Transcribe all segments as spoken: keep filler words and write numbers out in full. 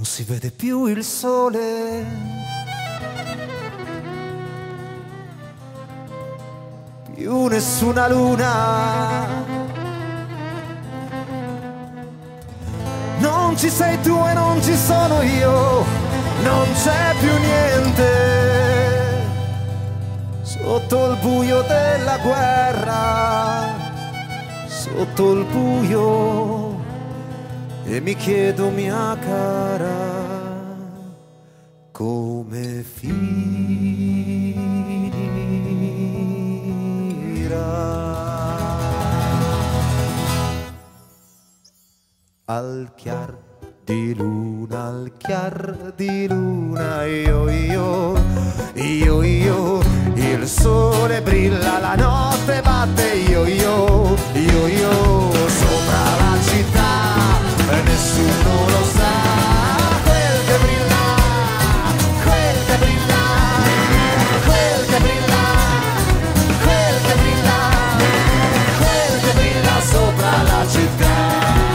non si vede più il sole, più nessuna luna, non ci sei tu e non ci sono io, non c'è più niente sotto il buio della guerra, sotto il buio. E mi chiedo, mia cara, come finirà. Al chiar di luna, al chiar di luna, io, io, io, io, il sole brilla, la notte batte, io, io, io, io, sopra la città. Nessuno lo sa, quel che brilla, quel che brilla, quel che brilla, quel che brilla, quel che brilla sopra la città.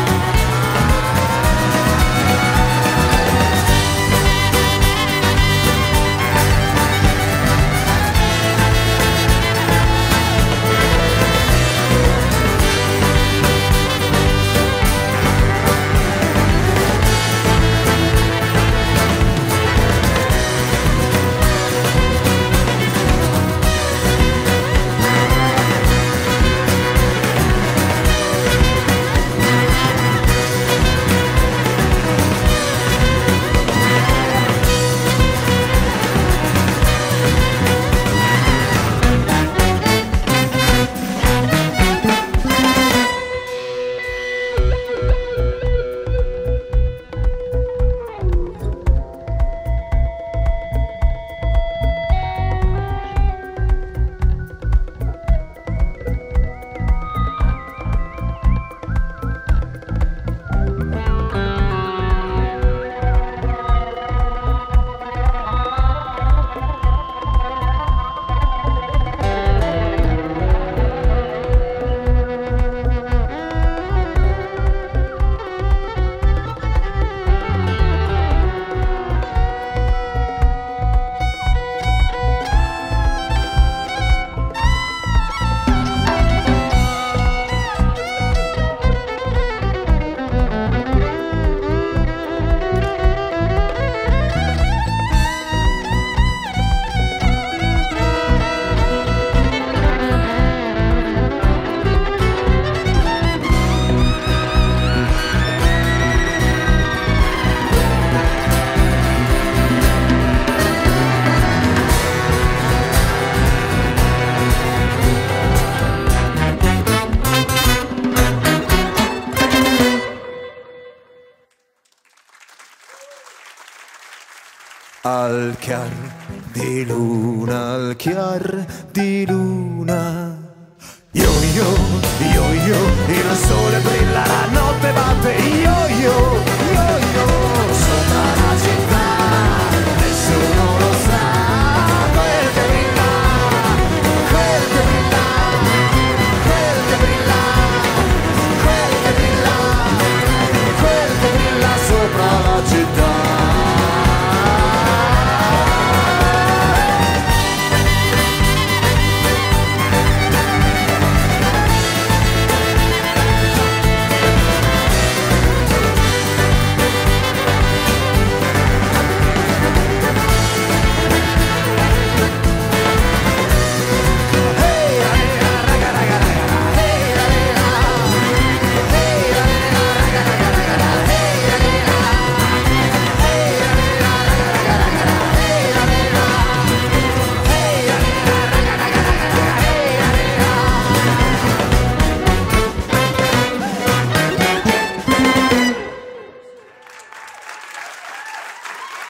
Al chiar di luna, al chiar di luna, io, io, io, io, il sole brilla, la notte batte, io.